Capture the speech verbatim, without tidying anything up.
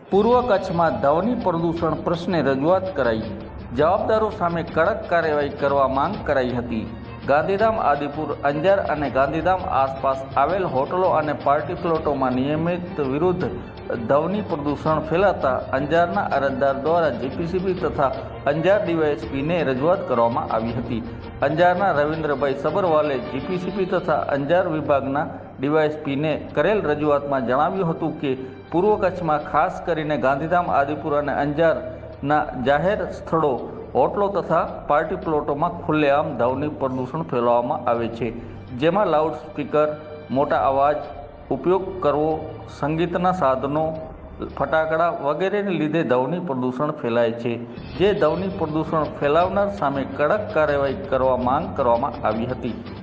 પૂર્વ કચ્છમાં ધ્વનિ પ્રદૂષણ પ્રશ્ને રજૂઆત કરાઈ। જવાબદારો સામે કડક કાર્યવાહી કરવા માંગ કરાઈ હતી। ગાંધીધામ, આદિપુર, અંજાર અને ગાંધીધામ આસપાસ આવેલ હોટલો અને પાર્ટી પ્લોટોમાં નિયમિત વિરુદ્ધ ધ્વનિ પ્રદૂષણ ફેલાતા અંજારના અરજદાર દ્વારા જીપીસીબી તથા અંજાર ડીવાયએસપીને રજૂઆત કરવામાં આવી હતી। અંજારના રવિન્દ્રભાઈ સબરવાલે જીપીસીબી તથા અંજાર વિભાગના ડીવાયએસપીને કરેલ રજૂઆતમાં જણાવ્યું હતું કે પૂર્વ કચ્છમાં ખાસ કરીને ગાંધીધામ, આદિપુર અને અંજારના જાહેર સ્થળો, હોટલો તથા પાર્ટી પ્લોટોમાં ખુલ્લેઆમ ધ્વનિ પ્રદૂષણ ફેલાવવામાં આવે છે, જેમાં લાઉડ સ્પીકર, મોટા અવાજ ઉપયોગ કરવો, સંગીતના સાધનો, ફટાકડા વગેરેને લીધે ધ્વનિ પ્રદૂષણ ફેલાય છે, જે ધ્વનિ પ્રદૂષણ ફેલાવનાર સામે કડક કાર્યવાહી કરવા માંગ કરવામાં આવી હતી।